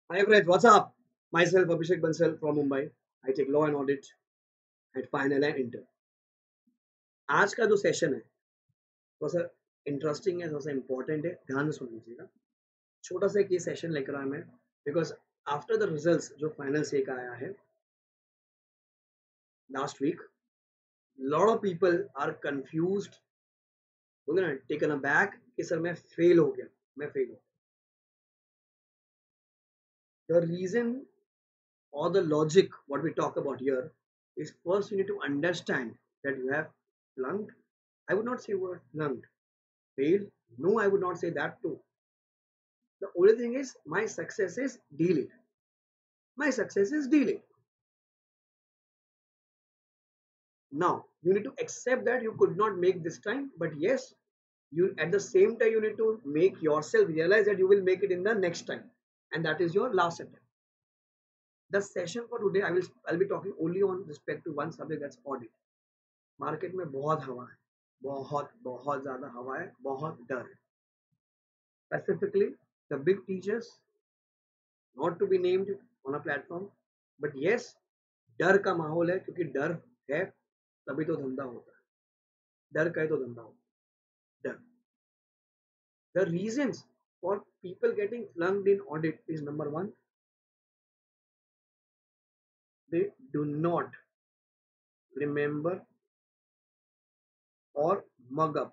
Hi friends, what's up? Myself Abhishek Bansal from Mumbai. I take law and audit at Final and Inter. आज का जो session है थोड़ा सा interesting है, थोड़ा सा इम्पोर्टेंट है, ध्यान से सुन लीजिएगा। छोटा सा एक ये सेशन लेकर आया मैं बिकॉज आफ्टर द रिजल्ट्स जो फाइनल से का आया है last week, lot of people are confused, बोले ना टेकन अ बैक कि सर मैं फेल हो गया, मैं फेल हो गया। The reason or the logic what we talk about here is first you need to understand that you have flunked. I would not say word flunked. Failed? No, I would not say that too. The only thing is my success is delayed. My success is delayed. Now you need to accept that you could not make this time, but yes, you at the same time you need to make yourself realize that you will make it in the next time, and that is your last attempt. The session for today, I'll be talking only on respect to one subject, that's audit. Market में बहुत हवा है, बहुत बहुत ज्यादा हवा है, बहुत डर है। Specifically the big teachers, not to be named on a platform, but yes, डर का माहौल है क्योंकि डर है तभी तो धंधा होता है। डर का है तो धंधा होता है। डर। The reasons for people getting flunked in audit is number one, they do not remember और मग अप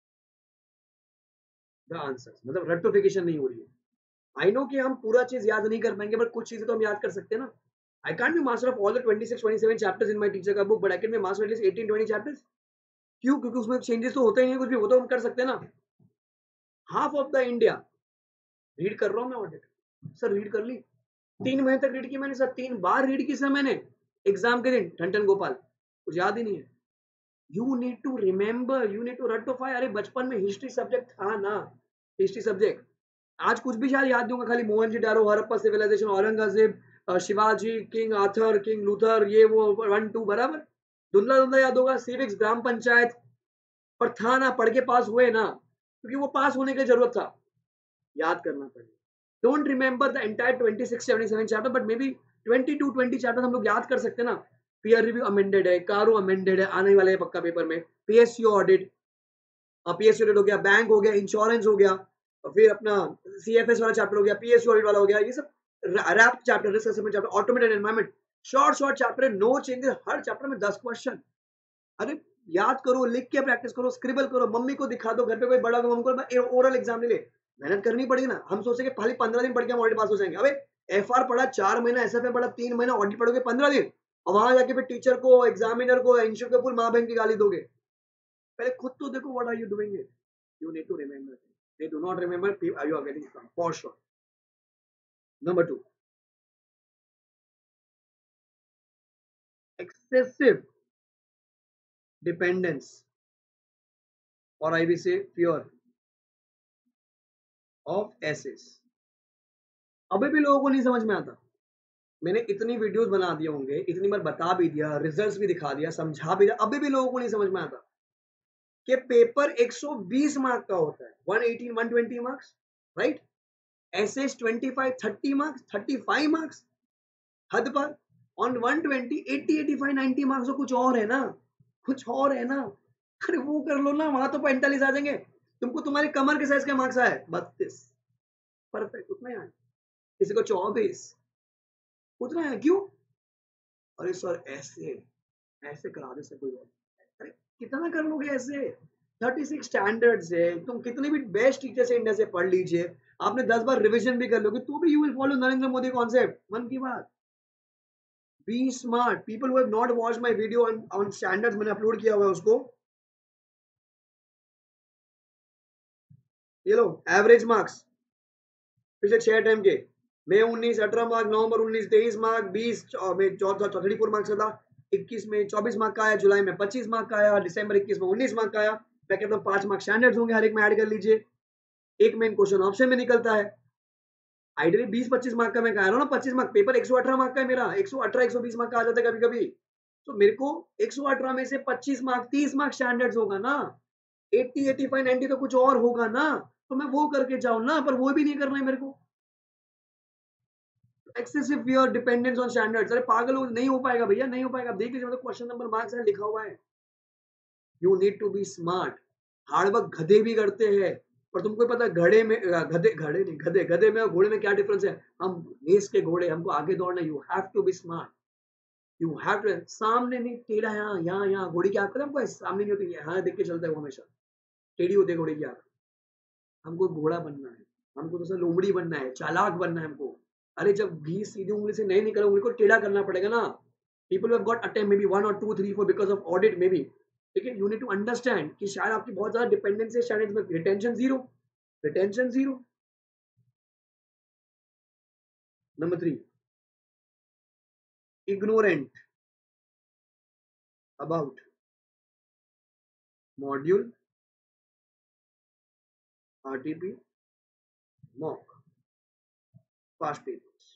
द आंसर्स, मतलब रेक्टिफिकेशन नहीं हो रही है। आई नो कि हम पूरा चीज याद नहीं कर पाएंगे, बट कुछ चीजें तो हम याद कर सकते हैं ना। I can't be master of all the 26-27 chapters in my teacher का book, but I can be master at least 18-20 chapters. क्यों? क्योंकि उसमें चेंजेस तो होते ही नहीं कुछ भी, वो तो हम कर सकते हैं ना। Half of the India read कर रहा हूँ मैं ऑडिट, सर रीड कर ली, 3 महीने तक रीड की मैंने सर, 3 बार रीड की सर मैंने एग्जाम के दिन, ठन गोपाल, कुछ याद ही नहीं है। You need to remember, you need to rectify. अरे बचपन में हिस्ट्री सब्जेक्ट था ना, हिस्ट्री सब्जेक्ट। आज कुछ भी शायद याद दूंगा, खाली Mohenjodaro, Harappa civilisation, Aurangzeb, Shivaji, king Arthur, king Luther, ये वो 1-2 बराबर धुंधला धुंधला याद होगा। सिविक्स, ग्राम पंचायत, पर था ना, पढ़ के पास हुए ना, क्योंकि वो पास होने की जरूरत था। याद करना पड़ेगा। Don't remember the entire 26-77 chapter, but maybe 22-20 chapter हम लोग याद कर सकते हैं ना। पीयर रिव्यू अमेंडेड है, कारो अमेंडेड है, आने वाले है पक्का पेपर में। पीएसयू ऑडिट, पीएसयू ऑडिट हो गया, बैंक हो गया, इंश्योरेंस हो गया, और फिर अपना सीएफएस वाला चैप्टर हो गया, पीएसयू ऑडिट वाला हो गया, ये सब रैप chapter, risk assessment chapter, automated environment, short short chapter, no changes, हर चैप्टर में 10 क्वेश्चन। अरे याद करो, लिख के प्रैक्टिस करो, स्क्रिबल करो, मम्मी को दिखा दो, घर पे कोई बड़ा मम्मी को ओरल एग्जाम ले ले, मेहनत करनी पड़ेगी ना। हम सोचे कि खाली 15 दिन पढ़ के हम ऑडिट पास हो जाएंगे। अबे एफआर पढ़ा 4 महीना, एसएफ पढ़ा 3 महीना, ऑडिट पढ़ोगे 15 दिन, और वहां जाके फिर टीचर को, एग्जामिनर को, इंस्टीट्यूट को फुल माँ बहन की गाली दोगे। पहले खुद तो देखो, what are you doing it. You need to remember. They do not remember, you are getting from for sure. Number two, excessive dependence, or I will say fear of essays. अभी भी लोगों को नहीं समझ में आता। मैंने इतनी वीडियोस बना दिए होंगे, इतनी बार बता भी दिया, रिजल्ट्स भी दिखा दिया, समझा भी दिया, अभी भी लोगों को नहीं समझ में आता कि पेपर 120 मार्क का होता है, 118 120 मार्क्स, राइट। एसेस 25 30 मार्क्स, 35 मार्क्स हद पर। ऑन 120 80 85 90 मार्क्स तो कुछ और है ना, कुछ और है ना। अरे वो कर लो ना, वहां तो 45 आ जाएंगे। तुमको तुम्हारी कमर के साइज के मार्क्स आए 32, परफेक्ट, उतना ही आए। किसी को 24, उतना है। क्यों? अरे सर ऐसे ऐसे करा दे सर कोई और। अरे कितना कर लोगे ऐसे? 36 स्टैंडर्ड्स है, तुम कितने भी बेस्ट टीचर से इंडिया से पढ़ लीजिए, आपने 10 बार रिवीजन भी कर लोगे तो भी you will follow Narendra Modi concept. Mann Ki Baat. Be smart. People who have not watched my video on standards, मैंने अपलोड किया हुआ है उसको। ये लो एवरेज मार्क्स पिछले 6 टाइम के, मई 19 18 मार्क, नवंबर 19 23 मार्क, 20 में 34 मार्क्स का था, 21 में 24 मार्क का आया, जुलाई में 25 मार्क का आया, दिसंबर 21 में 19 मार्क का आया। पैकेट में 5 मार्क स्टैंडर्ड्स होंगे, हर एक में ऐड कर लीजिए। एक मेन क्वेश्चन ऑप्शन में निकलता है। आइडियली 20-25 मार्क का मैं कह रहा हूँ ना, 25 मार्क पेपर 118 मार्क का है मेरा, 118 120 मार्क का आ जाता है कभी कभी। तो मेरे को 118 में से 25 मार्क 30 मार्क स्टैंडर्ड्स होगा ना, 80 85 90 तो कुछ और होगा ना। तो मैं वो करके जाऊं ना, पर वो भी नहीं करना है मेरे को। Excessive fear, dependence on standards. अरे पागल हो, नहीं हो पाएगा भैया, नहीं हो पाएगा। आप देख लीजिए, मतलब क्वेश्चन नंबर मार्क्स है लिखा हुआ है। You need to be smart. Hard work गधे भी करते हैं, पर तुमको पता है घड़े में गधे घड़े नहीं गधे गधे में और घोड़े में क्या डिफरेंस है? हम रेस के घोड़े, हमको आगे दौड़ना। You have to be smart, you have to. सामने नहीं, टेढ़ा यहाँ यहाँ यहाँ। घोड़ी की आंख हमको सामने नहीं होती है, हाँ देख के चलता है वो, हमेशा टेढ़ी होती है घोड़ी की आंख। हमको घोड़ा बनना है, हमको तो सर लोमड़ी बनना है, चालाक बनना है हमको। अरे जब घी सीधी उंगली से नहीं निकला, उंगली को टेढ़ा करना पड़ेगा ना। People have got attempt maybe 1 और 2 3 4 because of audit maybe. ठीक है, यू नीड टू अंडरस्टैंड कि शायद आपकी बहुत ज्यादा डिपेंडेंसी है स्टैंडर्ड्स में। Retention zero, retention zero. Number 3, ignorant about module, RTP, mock, past papers।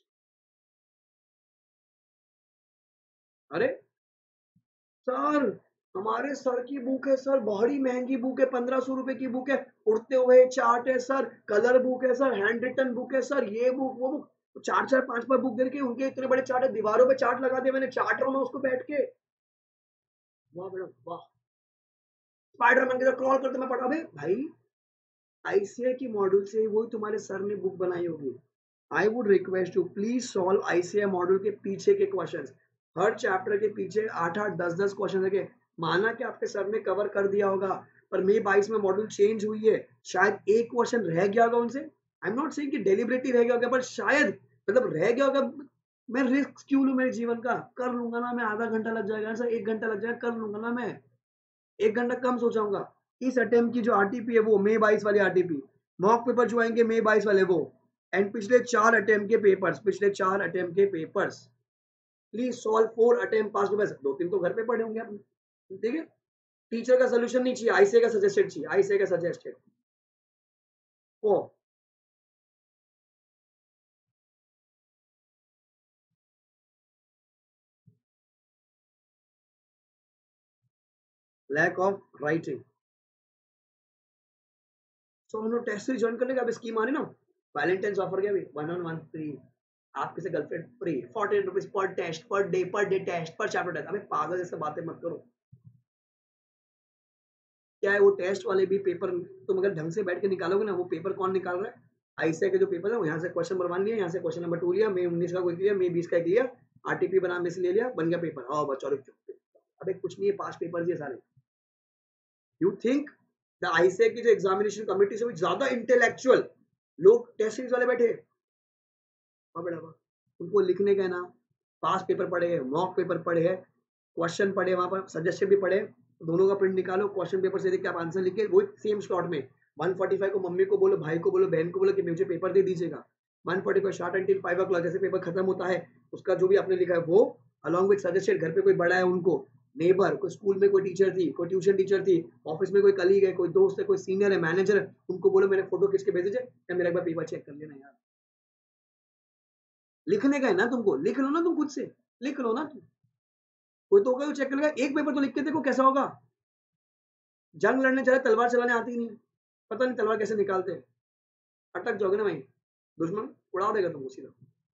अरे सर, हमारे सर की बुक है सर, बड़ी महंगी बुक है, 1500 रुपए की बुक है, उड़ते हुए चार्ट है सर, कलर बुक है सर, हैंड रिटन बुक है सर, ये बुक वो बुक। चार चार पांच पांच बुक दे के उनके इतने बड़े चार्ट है, दीवारों पे चार्ट लगा दिए मैंने, चार्ट रहा हूँ मैं उसको बैठ के। वाह मैडम वाह। स्पाइडरमैन की तरह क्रॉल करते मैं पढ़ा। भाई आईसीआई की मॉड्यूल से वही तुम्हारे सर ने बुक बनाई होगी। I would request you please solve ICI module के पीछे के क्वेश्चंस। हर चैप्टर के पीछे 8-8 10-10 क्वेश्चन रखे। माना कि आपके सर ने कवर कर दिया होगा, पर मई 22 में मॉड्यूल चेंज हुई है, शायद एक क्वेश्चन रह गया होगा उनसे। आई एम नॉट सेइंग कि डेलिबरेटली रह गया होगा, पर शायद मतलब रह गया होगा। मैं रिस्क क्यों लूं मेरे जीवन का? कर लूंगा ना मैं, आधा घंटा लग जाएगा सर, 1 घंटा लग जाएगा, कर लूंगा ना मैं। 1 घंटा कम सोचाऊंगा। इस अटेम्प्ट की जो आरटीपी है वो मई 22 वाली आरटीपी, मॉक पेपर जो आएंगे मई 22 वाले वो, एंड पिछले 4 अटेम्प्ट के पेपर्स, पिछले 4 अटेम्प्ट के papers. Please solve 4 attempt past papers. 2-3 तो घर पे पढ़े होंगे आपने, ठीक है। टीचर का सोल्यूशन नहीं चाहिए, आईसीए का सजेस्टेड चाहिए, आईसीए का सजेस्टेड। ओ लैक ऑफ राइटिंग। सो हम लोग टेस्ट सीरीज ज्वाइन करने का अब स्कीम आ रही ना, वैलेंटाइंस ऑफर क्या भी 1 on 1 फ्री, आपके से girlfriend free, 40 rupees per test, per day test, per chapter test. अबे पागल जैसे बातें मत करो। क्या है वो टेस्ट वाले भी पेपर, तुम अगर ढंग से बैठ के निकालोगे ना, वो पेपर कौन निकाल रहा है? आईसीआई के जो पेपर है, यहाँ से क्वेश्चन नंबर 1 लिया, यहाँ से क्वेश्चन नंबर 2 लिया, मई 19 का कोई लिया, मई 20 का एक लिया, आरटीपी बना में से ले लिया, बन गया पेपर। आओ बच्चों रुक चुप। अबे कुछ नहीं है, पास पेपर ये सारे। यू थिंक द आईसीआई की जो एग्जामिनेशन कमिटी से भी ज्यादा इंटेलेक्चुअल लोग टेस्ट सीरीज वाले बैठे? हाँ बेटा वाह। उनको लिखने का ना, पास पेपर पढ़े हैं, मॉक पेपर पढ़े हैं, क्वेश्चन पढ़े, वहां पर सजेशन भी पढ़े, दोनों का प्रिंट निकालो, क्वेश्चन पेपर से देख के आप आंसर लिखे वो सेम स्लॉट में। 145 को मम्मी को बोलो, भाई को बोलो, बहन को बोलो कि मुझे पेपर दे दीजिएगा। 145 शार्ट अंटिल 5 o'clock, जैसे पेपर खत्म होता है उसका जो भी आपने लिखा है वो, अलॉन्ग विद सजेस्टेड। घर पे कोई बड़ा है उनको, नेबर, कोई स्कूल में कोई टीचर थी, कोई ट्यूशन टीचर थी, ऑफिस में कोई कलीग है, कोई दोस्त है, कोई सीनियर है, मैनेजर है, उनको बोलो मैंने फोटो खींच के भेज दीजिए, या मेरा एक बार पेपर चेक कर लेना यार। लिखने का है ना तुमको, लिख लो ना तुम खुद से, लिख लो ना तुम। कोई तो होगा चेक करेगा, एक पेपर तो लिख के देखो कैसा होगा। जंग लड़ने चले, तलवार चलाने आती ही नहीं, पता नहीं तलवार कैसे निकालते हैं, अटक जाओगे ना भाई, दुश्मन उड़ा देगा तुमको सीधा।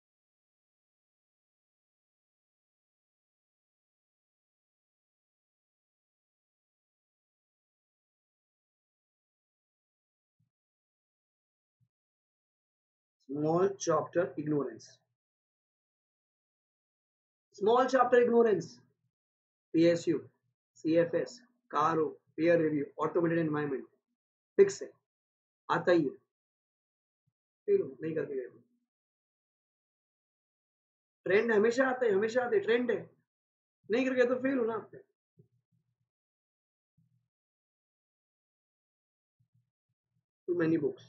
Small chapter ignorance, small chapter ignorance, PSU, CFS, CARO, peer review, automated environment, fix है, आता ही है। फेल हो नहीं करके गए, ट्रेंड हमेशा आते हैं, हमेशा आते, ट्रेंड है, नहीं करके तो फेल हो ना आपने। टू मेनी बुक्स,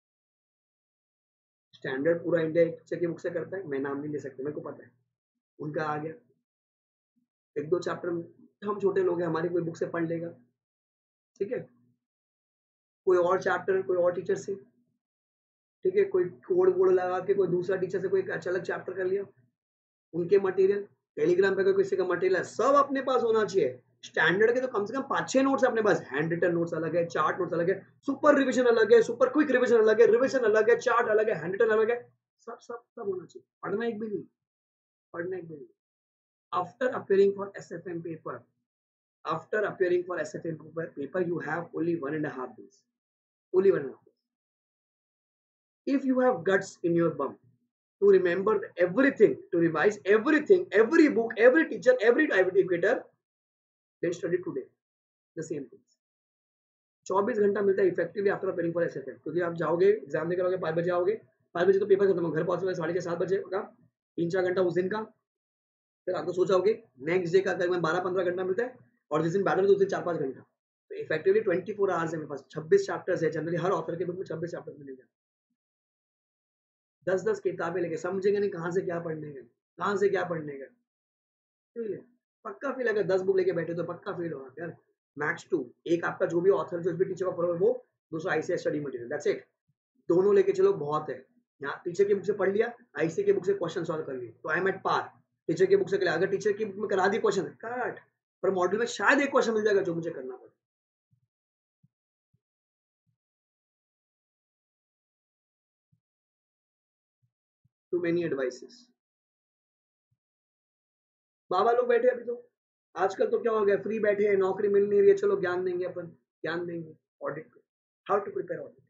स्टैंडर्ड पूरा इंडिया एक टीचर की बुक से करता है, मैं नाम नहीं ले सकता, मेरे को पता है, उनका आ गया। 1-2 चैप्टर हम छोटे लोग हैं, हमारी कोई बुक से पढ़ लेगा, ठीक है। कोई और चैप्टर कोई और टीचर से, ठीक है, कोई कोड वोड लगा के कोई दूसरा टीचर से कोई अच्छा अलग चैप्टर कर लिया, उनके मटेरियल, टेलीग्राम पे कोई किसी का मटेरियल सब अपने पास होना चाहिए। स्टैंडर्ड के तो कम से कम 5-6 नोट्स अपने पास, हैंड रिटन नोट्स अलग है, चार्ट नोट्स अलग है, सुपर रिविजन अलग है, सुपर क्विक रिविजन अलग है, रिविजन अलग है, चार्ट अलग है, हैंड रिटन अलग है, सब सब सब होना चाहिए, पढ़ना एक भी नहीं, पढ़ना एक भी नहीं। After appearing for SFM paper, after appearing for SFM paper, you have only 1.5 days. Only 1.5 days. If you have guts in your bum to remember everything, to revise everything, every book, every teacher, every educator, then study today the same things. 24 घंटा मिलता है effectively after appearing for SFM, क्योंकि आप जाओगे exam देकर आओगे 5 बजे आओगे, 5 बजे तो पेपर खत्म हो, घर पहुंचोगे 6:30 बजे का, 3-4 घंटा उस दिन का, फिर आपको सोचाओगे नेक्स्ट डे का करीबन 12-15 घंटा मिलता है, और जिस दिन बैटल है उस दिन 4-5 घंटा, तो इफेक्टिवली 24 आवर्स है मेरे पास। 26 चैप्टर्स है, जनरली हर ऑथर के बुक में 26 चैप्टर्स मिलेंगे। 10-10 किताबें लेके समझेंगे नहीं कहाँ से क्या पढ़ने गए, कहाँ से क्या पढ़ने गए, ठीक है, पक्का फील अगर 10 बुक लेके बैठे तो पक्का फील होगा यार। मैक्स 2, एक आपका जो भी ऑथर जो भी टीचर का फॉलो वो, दूसरा ICSI study material, that's it. दोनों लेके चलो बहुत है। यहाँ टीचर की बुक से पढ़ लिया, ICSI की बुक से क्वेश्चन सॉल्व कर लिए, तो I am at par. Teacher की बुक से अगर टीचर की बुक में करा दी क्वेश्चन कट, पर मॉड्यूल में शायद एक क्वेश्चन मिल जाएगा जो मुझे करना पड़े। To many advices. बाबा लोग बैठे अभी तो, आजकल तो क्या हो गया, फ्री बैठे हैं, नौकरी मिल नहीं रही है, चलो ज्ञान देंगे अपन, ज्ञान देंगे ऑडिट को, how to prepare audit.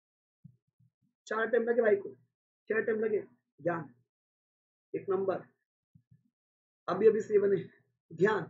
4 time लगे भाई को, 6 टाइम लगे, ज्ञान एक नंबर, अभी अभी से बने ध्यान,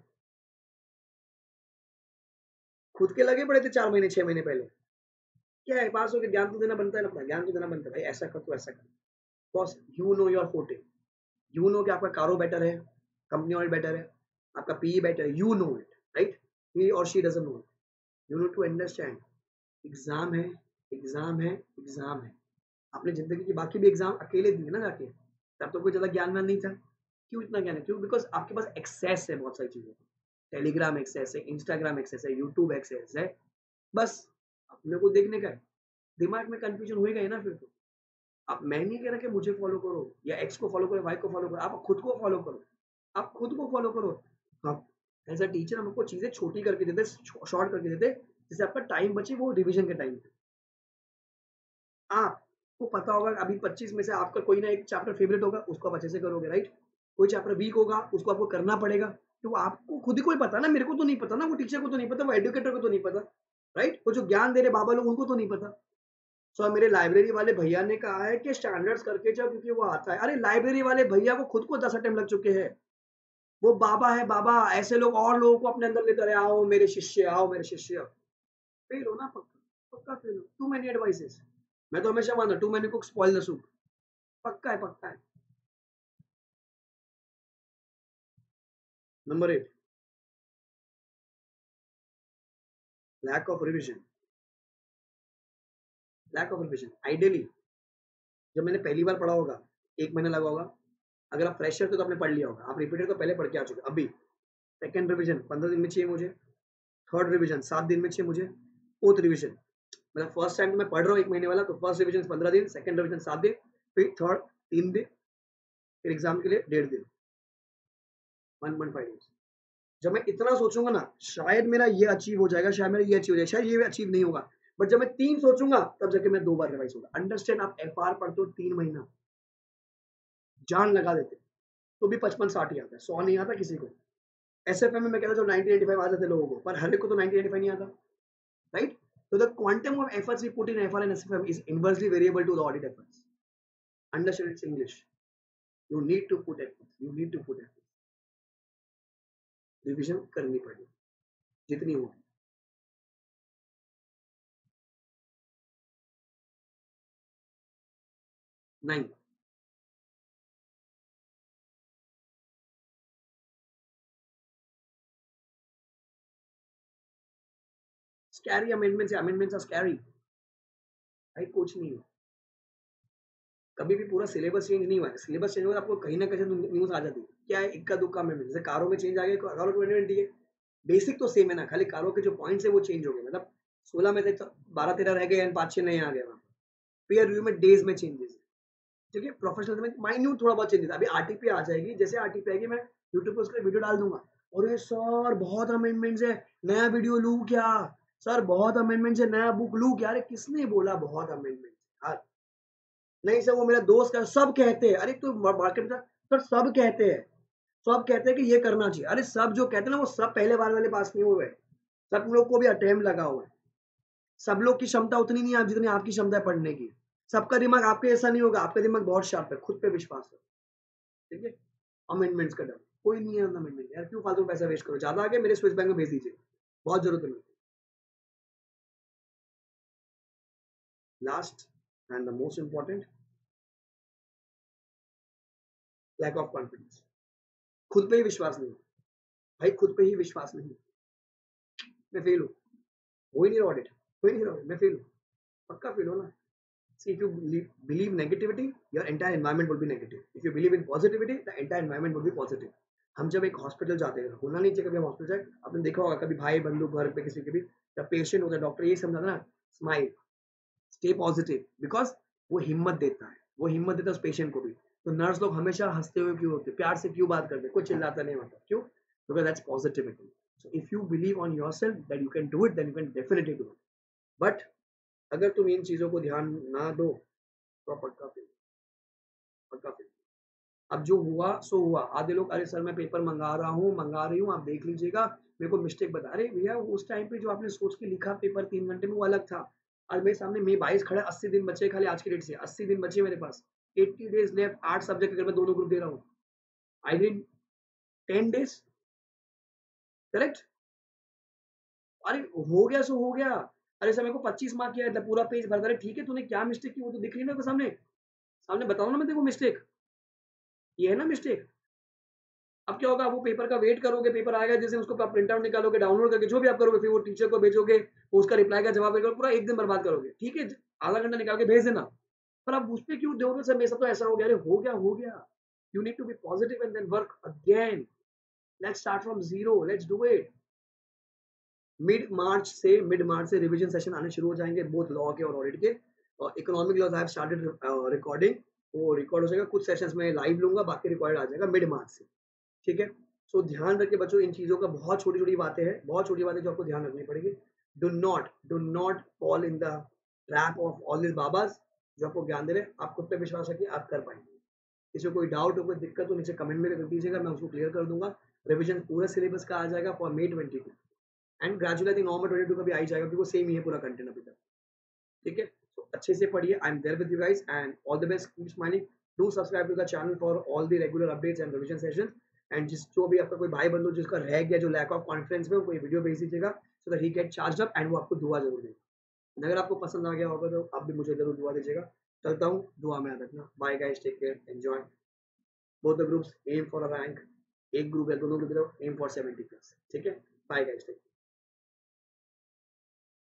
खुद के लगे पड़े थे 4 महीने 6 महीने पहले, क्या है पास होकर ज्ञान तो देना बनता है, अपना ज्ञान तो देना बनता है भाई, ऐसा कर तो ऐसा कर, boss you know your forte, you know कि आपका कारो बेटर है, कंपनी ऑडिट बेटर है, आपका PE बेटर है, you know it, right, he or she doesn't know it, you know to understand. Exam है, एग्जाम है, एग्जाम है, आपने जिंदगी की बाकी भी एग्जाम अकेले दिए ना जाके, तब तो कोई ज्यादा ज्ञान में नहीं था, क्यों इतना ज्ञान है, क्यों, बिकॉज आपके पास एक्सेस है बहुत सारी चीजों का, टेलीग्राम एक्सेस है, इंस्टाग्राम एक्सेस है, यूट्यूब एक्सेस है, बस अपने को देखने का है, दिमाग में कंफ्यूजन होएगा ही ना फिर तो। आप, मैं नहीं कह रहा कि मुझे फॉलो करो या X को फॉलो करो, Y को फॉलो करो, आप खुद को फॉलो करो, आप खुद को फॉलो करो। आप एज अ टीचर हम आपको चीजें छोटी करके देते, शॉर्ट करके देते, जिससे आपका टाइम बचे वो रिविजन के टाइम पे। आपको पता होगा अभी 25 में से आपका कोई ना एक चैप्टर फेवरेट होगा, उसको आप अच्छे से करोगे, राइट, कोई चैप्टर वीक होगा उसको आपको करना पड़ेगा, तो आपको खुद ही को ही पता ना, मेरे को तो नहीं पता ना, वो टीचर को तो नहीं पता, वो एडुकेटर को तो नहीं पता, राइट, वो जो ज्ञान दे रहे बाबा लोग उनको तो नहीं पता। सो मेरे लाइब्रेरी वाले भैया ने कहा है कि स्टैंडर्ड्स करके जाओ क्योंकि वो आता है, अरे लाइब्रेरी वाले भैया को खुद को 10 अटेम्प्ट लग चुके हैं, वो बाबा है बाबा, ऐसे लोग और लोगों को अपने अंदर लेते रहे, आओ मेरे शिष्य, आओ मेरे शिष्य, फेल हो ना पक्का, पक्का फेल हो, टू मेनी एडवाइसेस, मैं तो हमेशा मानता too many cook spoil the soup, पक्का है, पक्का है। Number 8, lack of revision, lack of revision. Ideally जब मैंने पहली बार पढ़ा होगा 1 महीना लगा होगा, अगर आप फ्रेशर थे तो आपने पढ़ लिया होगा, आप रिपीटेड तो पहले पढ़ के आ चुके, अभी सेकंड रिविजन 15 दिन में चाहिए मुझे, थर्ड रिविजन 7 दिन में चाहिए मुझे, फोर्थ रिविजन, मतलब फर्स्ट टाइम तो मैं पढ़ रहा हूँ 1 महीने वाला, तो फर्स्ट रिविजन 15 दिन, सेकंड रिविजन 7 दिन, फिर थर्ड 3 दिन, फिर एग्जाम के लिए 1.5 दिन, 1.5 डेज। जब मैं इतना सोचूंगा ना, शायद मेरा ये अचीव हो जाएगा, शायद मेरा ये अचीव हो जाएगा, शायद ये अचीव नहीं होगा, बट जब मैं 3 सोचूंगा तब जाके मैं 2 बार रिवाइज होगा। अंडरस्टैंड, आप FR पढ़ते हो 3 महीना, जान लगा देते, तो भी 55-60 ही आता है, 100 नहीं आता किसी को। SFM में मैं कहता हूँ 90-95 आ जाते लोगों को, पर हर एक को तो 90-95 नहीं आता, right. So the quantum of efforts we put in FR and SFM is inversely variable to the audit efforts. Understand its English. You need to put efforts. You need to put efforts. Revision करनी पड़ेगी जितनी हो। 9, scary amendments. Amendments are scary. भाई कुछ नहीं है, कभी भी पूरा सिलेबस चेंज नहीं हुआ है, सिलेबस चेंज हुआ आपको कहीं ना कहीं न्यूज आ जाती है, क्या है इक्का दुक्का अमेंडमेंट, जैसे कारों में चेंज आ गया, कारों 2020 है, बेसिक तो सेम है ना, खाली कारों के जो पॉइंट्स है वो चेंज हो गए, मतलब 16 में से 12-13 रह गए, 5-6 नए आ गए वहाँ, पेयर रिव्यू में डेज में चेंजेस, ठीक है, प्रोफेशनल में माइन्यूट थोड़ा बहुत चेंजेस, अभी RTP आ जाएगी, जैसे RTP आएगी मैं यूट्यूब पर उसका वीडियो डाल दूंगा, और सर बहुत अमेंडमेंट्स है, नया वीडियो लू क्या, सर बहुत अमेंडमेंट्स है, नया बुक लू क्या, अरे किसने बोला बहुत अमेंडमेंट्स यार, नहीं सर वो मेरा दोस्त का सब कहते हैं, अरे तो मार्केट में सर सब कहते हैं, सब कहते हैं कि ये करना चाहिए। अरे सब जो कहते हैं ना वो सब पहले बार वाले पास नहीं हुए, सब लोग को भी अटेम्प्ट लगा हुआ है। सब लोग की क्षमता उतनी नहीं है आप जितनी आपकी क्षमता है पढ़ने की। सबका दिमाग आपके जैसा नहीं होगा, आपका दिमाग बहुत शार्प है, खुद पे विश्वास है, ठीक है। अमेंडमेंट्स का डर कोई नहीं है, अमेंडमेंट यार क्यों फालतू पैसा वेस्ट करो, ज्यादा आगे मेरे स्विस बैंक में भेज दीजिए, बहुत जरूरत है मेरे को। Last and the most important, lack of confidence, खुद पे ही विश्वास नहीं, भाई खुद पे ही विश्वास नहीं। मैं फेल हूँ, हो ही नहीं रहा ऑडिट, हो ही नहीं रहा, मैं फेल हूँ, पक्का फेल हो ना। See, if you believe negativity, your entire environment will be negative. If you believe in positivity, the entire environment will be positive. हम जब एक हॉस्पिटल जाते हैं, होना नहीं चाहिए कभी हम हॉस्पिटल जाए, आपने देखा होगा कभी भाई बंधु घर पे किसी के भी, जब पेशेंट होता है डॉक्टर ये समझाता ना, स्माइल, स्टे पॉजिटिव, बिकॉज वो हिम्मत देता है, वो हिम्मत देता है उस पेशेंट को भी। तो नर्स लोग हमेशा हंसते हुए क्यों होते, प्यार से क्यों बात करते, कोई चिल्लाता नहीं होता, क्यों? Because that's positivity. So if you believe on yourself that you can do it, then you can definitely do it. But अगर तुम इन चीजों को ध्यान ना दो तो पक्का फेल, पक्का फेल। अब जो हुआ सो हुआ, आधे लोग अरे सर मैं पेपर मंगा रहा हूँ, मंगा रही हूँ, आप देख लीजिएगा, मेरे को मिस्टेक बता, अरे भैया उस टाइम पे जो आपने सोच के लिखा पेपर 3 घंटे में वो अलग था, और मेरे सामने मई 22 खड़ा, 80 दिन बचे खाली आज की डेट से, 80 दिन बचे मेरे पास, 80 डेज लेफ्ट, 8 सब्जेक्ट अगर मैं दोनों ग्रुप दे रहा हूँ, आई डिड 10 डेज, करेक्ट। अरे हो गया सो हो गया, अरे सर मेरे को 25 मार्क किया था, पूरा पेज भर, अरे ठीक है तूने क्या मिस्टेक की वो तो दिख रही ना सामने, सामने बताओ ना मैं देखो मिस्टेक, ये है ना मिस्टेक। अब क्या होगा, वो पेपर का वेट करोगे, पेपर आएगा जैसे उसको आप प्रिंट आउट निकालोगे, डाउनलोड करके जो भी आप करोगे, फिर वो टीचर को भेजोगे, वो उसका रिप्लाई का जवाब देगा, पूरा एक दिन बर्बाद करोगे, ठीक है, आधा घंटा निकाल के भेज देना। पर आप उस पर क्यों दोगे सर मेरे साथ तो ऐसा हो गया, अरे हो गया हो गया, you need to be positive and then work again, let's start from zero, let's do it. Mid March से रिवीजन सेशन आने शुरू हो जाएंगे, बोथ लॉ के और ऑडिट के, और economic laws I have started recording, वो रिकॉर्ड हो जाएगा, कुछ सेशंस में लाइव लूंगा, बाकी रिकॉर्ड आ जाएगा मिड मार्च से, ठीक है। सो ध्यान रखिए बच्चों इन चीजों का, बहुत छोटी छोटी बातें हैं, बहुत छोटी बातें जो आपको ध्यान रखनी पड़ेगी। Do not fall in the trap of all this babas जो आपको ज्ञान दे रहे हैं। आप खुद पे विश्वास रखिए, आप कर पाएंगे। किसी को कोई डाउट हो, कोई दिक्कत हो, नीचे कमेंट में कर दीजिएगा, मैं उसको क्लियर कर दूंगा। रिविजन पूरा सिलेबस का आ जाएगा for May 22 and gradually I think November 22 का भी आ ही जाएगा, क्योंकि वो सेम ही है पूरा कंटेंट अभी तक, ठीक है। तो अच्छे से पढ़िए, I am there with you guys and all the best, keep smiling, do subscribe to the channel for all the regular updates and revision session. And जिस जो भी आपका कोई भाई बंधु जिसका रह गया, जो लैक ऑफ कॉन्फिडेंस में, कोई वीडियो भेज दीजिएगा so that he get charge up, and वो आपको दुआ जरूर देगा। अगर आपको पसंद आ गया होगा तो आप भी मुझे जरूर दुआ दीजिएगा। चलता हूँ, दुआ में याद रखना, bye guys, take care, enjoy both the groups, aim for a rank, एक ग्रुप है दोनों की तरफ, एम फॉर 70+, ठीक है। Bye guys, take care.